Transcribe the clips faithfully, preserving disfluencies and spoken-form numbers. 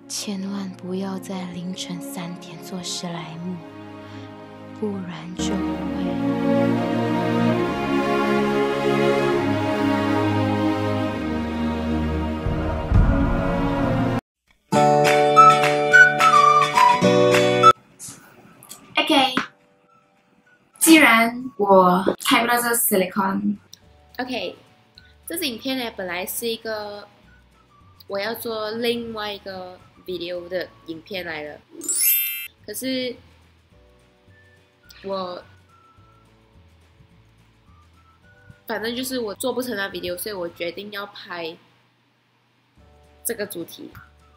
千万不要在凌晨三点做史莱姆，不然就会。 OK， 既然我开不到这个 silicon， OK， 这支影片呢本来是一个我要做另外一个 video 的影片来的，可是我反正就是我做不成那 video， 所以我决定要拍这个主题，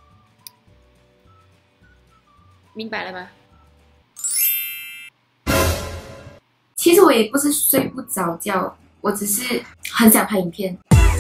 明白了吗？ 其实我也不是睡不着觉，我只是很想拍影片。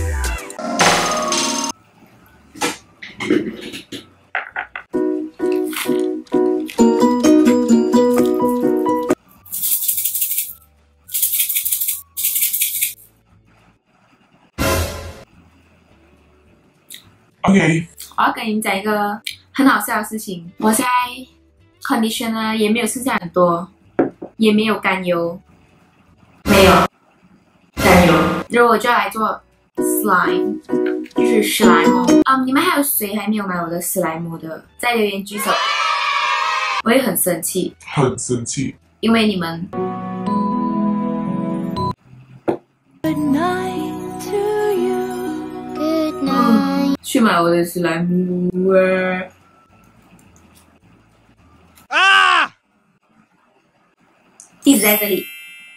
OK， 我要跟你们讲一个很好笑的事情。我现在 conditioner 也没有剩下很多，也没有甘油。 没有甘油，然后我就要来做 slime， 就是史莱姆。嗯，你们还有谁还没有买我的史莱姆的？在留言举手。我也很生气， 很生气， 因为你们。 Good night to you. Good night. 去买我的史莱姆啊！ 地址在这里。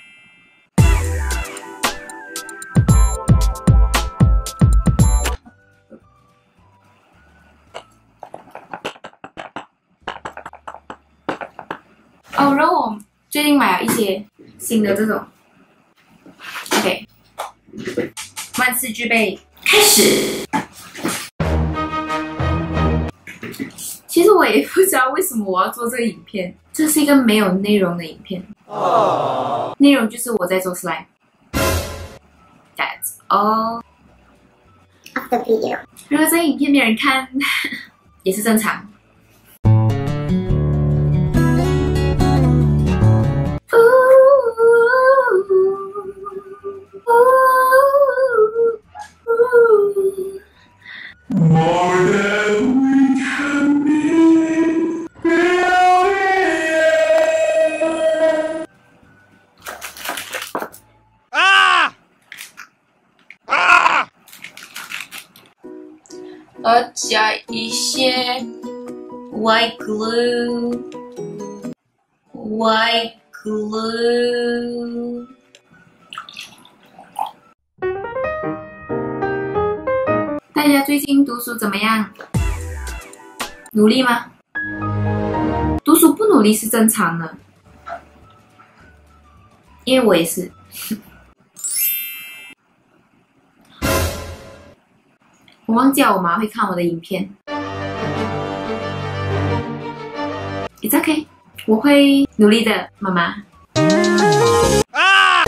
哦，然后我最近买了一些新的这种 ，OK， 万事俱备，开始。其实我也不知道为什么我要做这个影片，这是一个没有内容的影片。哦，内容就是我在做 slime。That's all of the video。如果这个影片没人看，也是正常。 More than we can be, ah! Ah! 我加一些 white glue, white glue。 大家最近读书怎么样？努力吗？读书不努力是正常的，因为我也是。我忘记了我妈会看我的影片。It's okay， 我会努力的，妈妈。 啊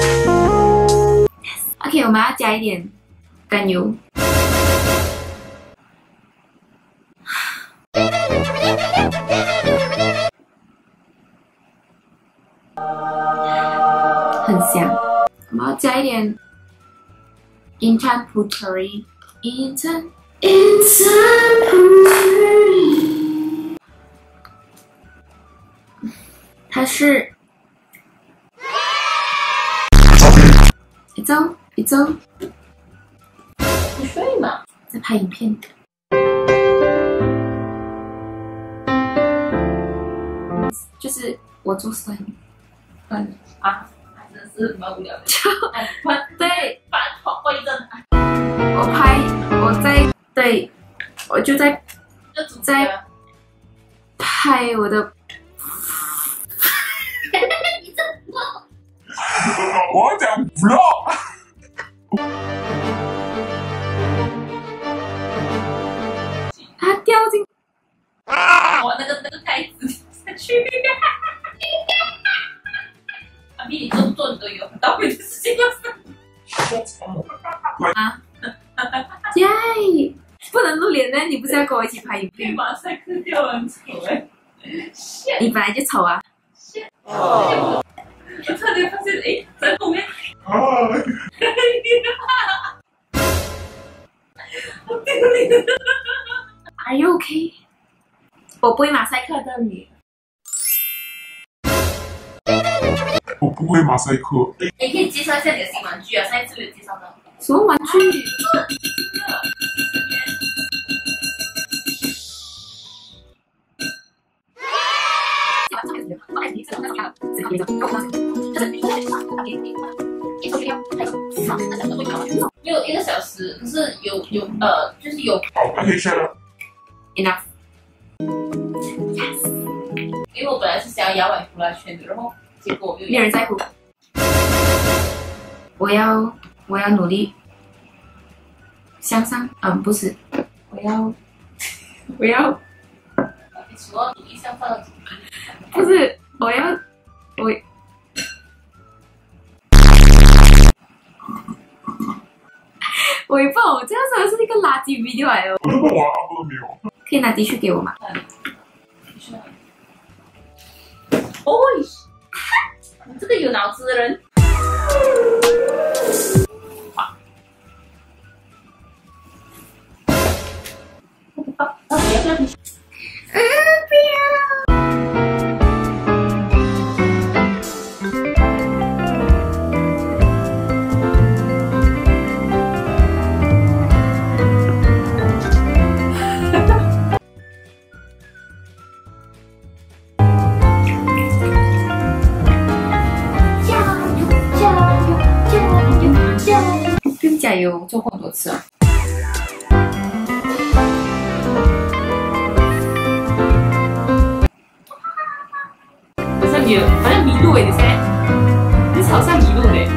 OK， 我们要加一点甘油。 很香，我们要加一点 Intan Puteri Intan Intan Puteri， 它是一周一周，你睡吗？在拍影片。 就是我做 slime， 嗯啊，真的是蛮无聊的。对，反头会震。我拍，我在对，我就在在拍我的。你这我讲 vlog。 它掉进。 啊！ 我那个那个盖子下去。阿咪，你做不做你都有，到会的事情就是。 啊，耶！不能录脸呢？你不是要跟我一起拍影被片？ 马赛克掉了，很丑哎。 你本来就丑啊！ 哦。我差点发现，哎，在后面。 啊！ 我丢脸。 Are you okay？ 我不会马赛克的你。 我不会马赛克。 你可以介绍一下你的新玩具啊，上一次没有介绍到。 什么玩具？ 没有一个小时，可是有有呃，就是有好，我可以下了。 Enough。 因为我本来是想要摇摆呼啦圈的，然后结果我又没有人在乎。我要，我要努力向上。嗯，不是，我要，我要， 你什么努力向上的主题？ 不是，我要，我。我也不知道，我这样真的是一个垃圾 video 来的。 我都不玩，我都没有。 可以拿滴去给我吗？ 哦，你这个有脑子的人。啊，不要不要！ 嗯，不要。不用加油，做过很多次了。 好像有，好像迷路哎，你现在，你好像迷路嘞。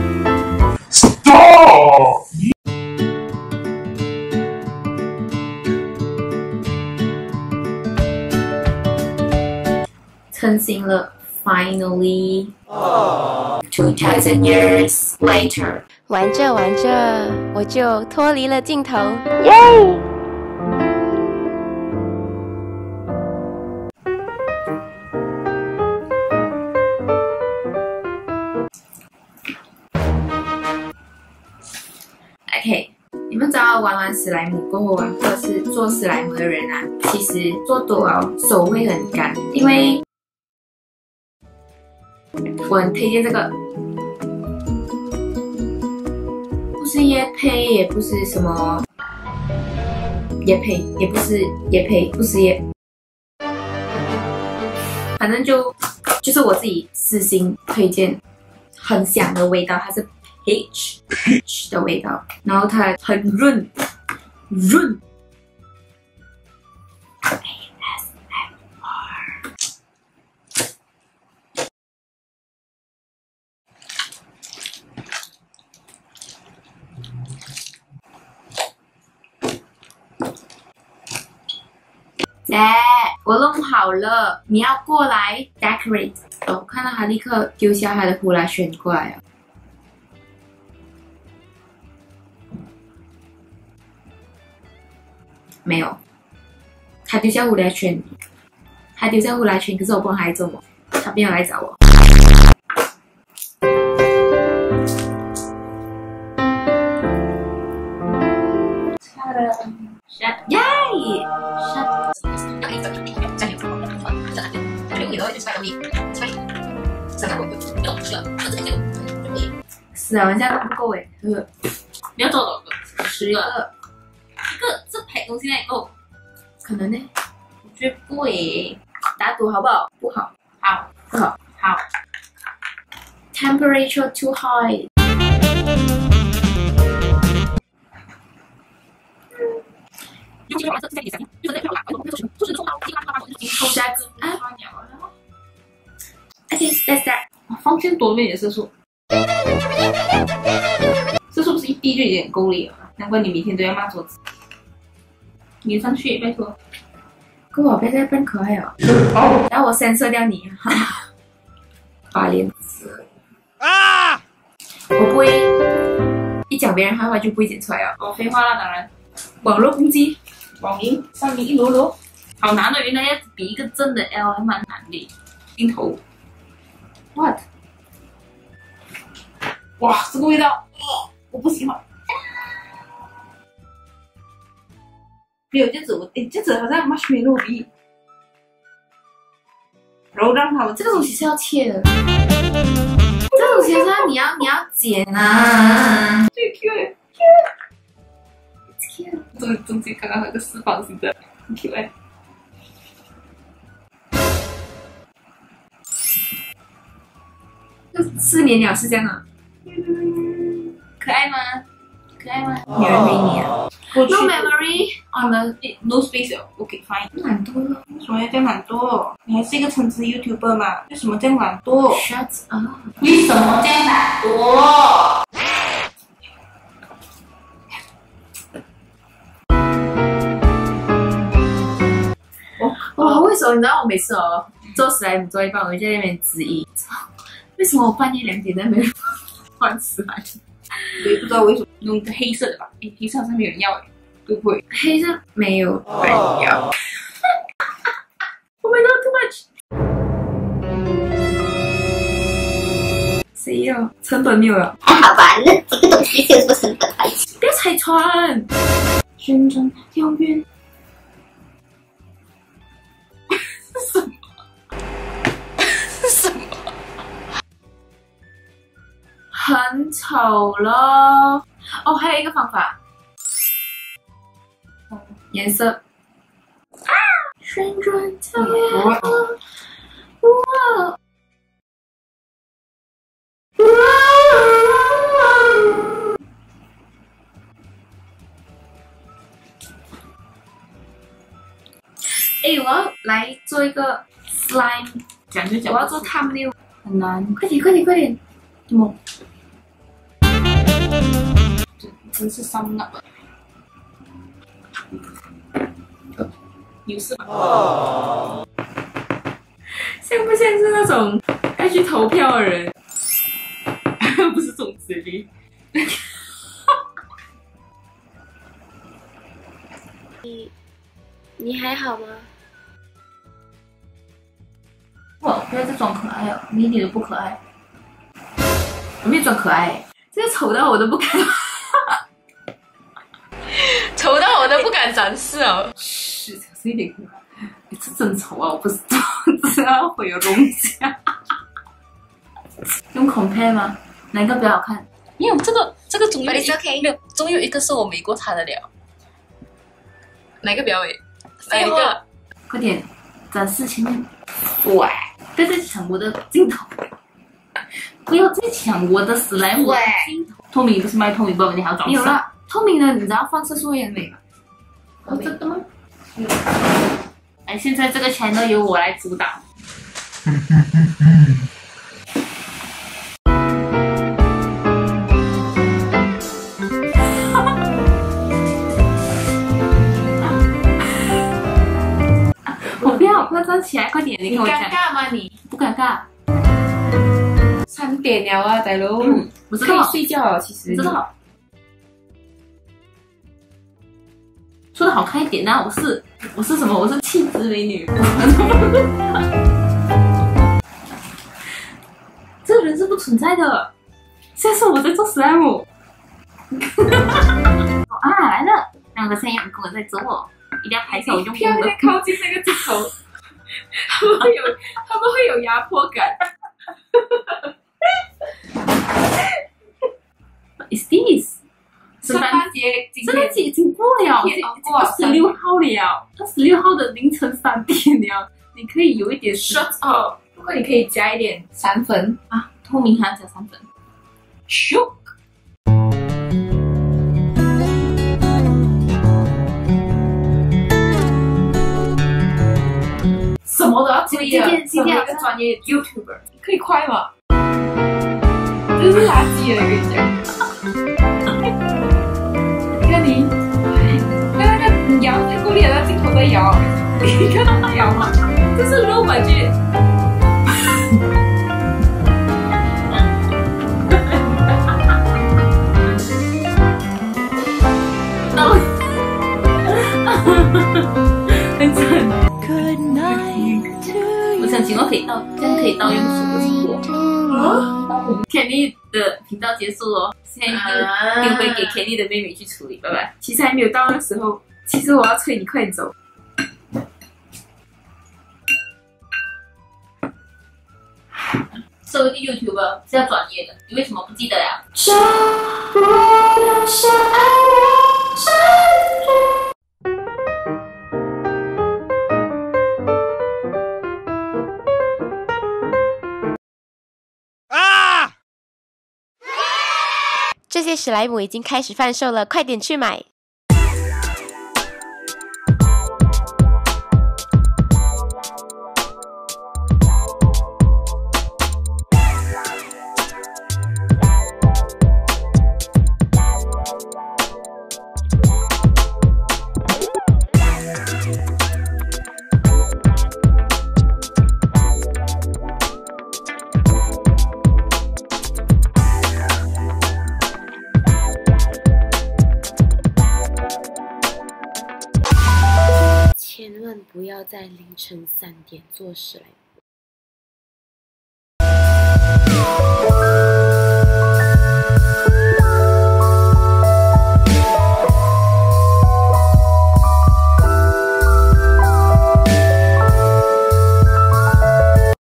Stop！ 成型了 ，finally。Two thousand years later。 玩着玩着，我就脱离了镜头，耶！ OK， 你们知道玩完史莱姆过后啊，或者是做史莱姆的人啊，其实做多了手会很干，因为我很推荐这个，不是业配，也不是什么业配，也不是业配，不是业，反正就就是我自己私心推荐，很香的味道，它是 peach peach 的味道，然后它很润润。姐，我弄好了，你要过来 decorate。哦，我看到他立刻丢下他的呼啦圈过来了。没有，他丢下呼啦圈，他丢下呼啦圈，可是我不知道他在做什么，他没有来找我。耶！是啊，玩家都不够哎，呵呵。 你要做多少个？十个。 个， 一个这排东西那也够？ 可能呢？ 我觉得不诶。 打赌好不好？不好， 好， 不好。 好。 Temperature too high。抽沙子啊 ！OK, let's start。 放线多一点色素，色素不是一滴就已经很够力了，难怪你每天都要抹桌子。粘上去，拜托。 哥，我不要再扮可爱哦。然后我先射掉你，把脸子。 啊！ 我不会一讲别人坏话就不会剪出来哦。 哦，废话啦，当然。 网络攻击。 网银上面一摞摞，好难的，原来要比一个正的 L 还蛮难的。镜头 ，what？ 哇，这个味道，哦、我不喜欢。没有，这样子我，诶，这样子好像 marshmallow 鼻。然后让它们这个东西是要切的，这个东西是要你要你要剪啊。 最 Q 哎 ，Q， 中中间刚刚那个四方形的，很 Q 哎。 四年了是这样啊？ 可爱吗？可爱吗？ 女人没你啊 No ？No memory on the no space。OK fine。 懒惰了。 为什么要这样懒惰？你还是一个称职 YouTuber 嘛？为什么这样懒惰 ？Shut up！ 为什么这样懒惰？ 哇，为什么你知道我每次哦做史莱姆做一半，我就在那边质疑，为什么我半夜两点在那边换史莱姆？ 我也不知道为什么用一个黑色的吧？诶，黑色好像没有人要诶，会不会？ 黑色没有人要。Oh my god, too much！ 谁要？成本没有了。 好吧，那这个东西是有什么成本还是？ 不要拆穿。旋转跳跃。 是什么？是什么？ 很丑咯。哦，还有一个方法，颜色。啊！旋转跳跃。哇！哇！哎，我要来做一个 slime， 讲就讲， 我要做 thumbnail， 很难。 快点，快点，快点！怎么？ 真是伤脑了。有事吗？哦。 像不像是那种要去投票的人？ 不是种子的。 你你还好吗？ 哇，不要再装可爱了，你一点都不可爱。我没有装可爱，这个丑到我都不敢， 丑到我都不敢展示哦。 嘘，小声一点。你这真丑啊！我不知道，知道会有东西。用 compare 吗？哪一个比较好看？ 没有这个，这个总有一 But it's okay 没有，总有一个是我美过他的了。哪个比较美？哪一废话个？ 快点展示前面。喂，不要再抢我的镜头！不要再抢我的史莱姆的镜头！透明不是卖透明包，你还要找有了， 透明的，你知道放射素会很美吗？ 哦，真的吗？ 哎，现在这个 channel 由我来主导。我不要，快站起来，快点！你你跟我讲， 尴尬吗你？ 不尴尬？ 三点了啊，大佬。 嗯，我知可以道， 睡觉了，其实。 知道。说的好看一点啊！我是我是什么？我是气质美女。这个人是不存在的。现在是我在做史莱姆。啊，来了！两个三样跟我在做，一定要拍下我用不要再靠近那个镜头，他们会有他们会有压迫感。 Is this？ 圣诞节今天圣诞节已经过了， 天哦过二了十六号了，二十六号的凌晨三点了，你可以有一点 shut up。不过你可以加一点散粉啊，透明还要加三粉。 咻。什么都要注意的，身为一个专业 YouTuber， 可以快吗？这是垃圾了，我跟你讲。你看你，那那个你摇太过力了，那镜头在摇，你看到摇吗？这是 low budget。 很惨。 Good night to 我想请问可以盗，这样可以盗用什么是我？ you. Kenny 的频道结束了，现在就丢回给 Kenny 的妹妹去处理，拜拜。其实还没有到那时候，其实我要催你快点走。作为一个 YouTuber 是要专业的，你为什么不记得呀？ 啊！ 这些史莱姆已经开始贩售了，快点去买！千万不要在凌晨三点做史莱姆。